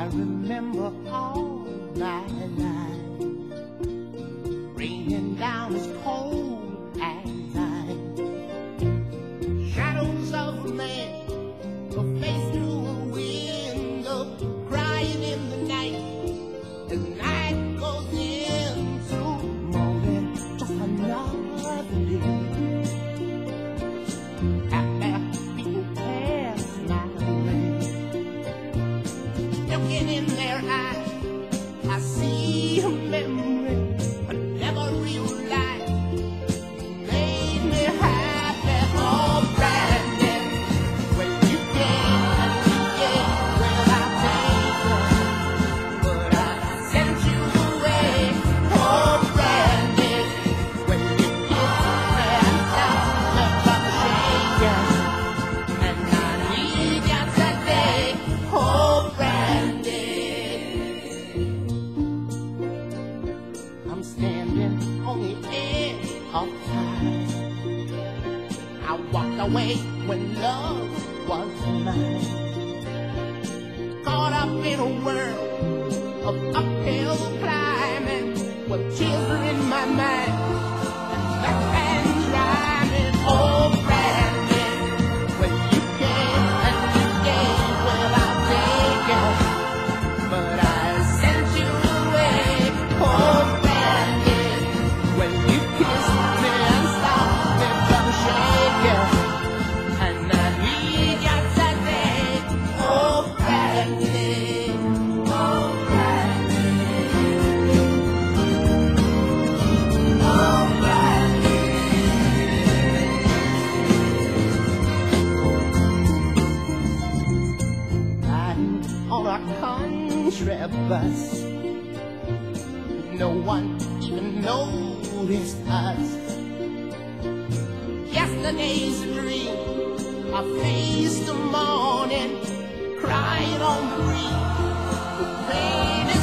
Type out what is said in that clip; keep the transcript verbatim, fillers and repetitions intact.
remember all my life, raining down as cold as night. Shadows of a man, a face through a window, crying in the night. The night goes into morning, just another day. In their eyes, I see a memory I never realized made me happy. Oh, Brandi, when you came and you gave, well, I take you, but I sent you away. Oh, Brandi, when you kissed me and stopped me from shaking, and I need you today. Oh, Brandi. I'm standing on the edge of time. I walked away when love was mine. Caught up in a world of uphill climbing, with tears are in my mind and back and rhyming. Oh, Brandi, when you came and you gave, well, I'll take it, but I sent you away. Oh, when you kissed me and stopped me from shaking, and I need you today. Oh, Brandi, oh, Brandi, oh, Brandi. Riding on a country bus, no one even noticed us. Yesterday's dream, I faced the morning, crying on the green. The pain is